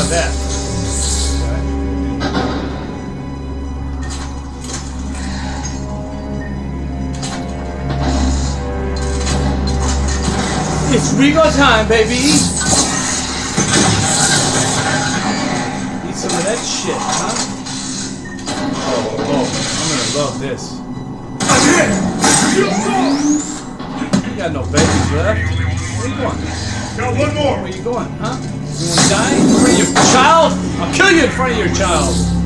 that. It's Rigo time, baby! Eat some of that shit, huh? Oh, I'm gonna love this. You got no babies left. Where you going? Got one more! Where you going, huh? You wanna die in front of your child? I'll kill you in front of your child!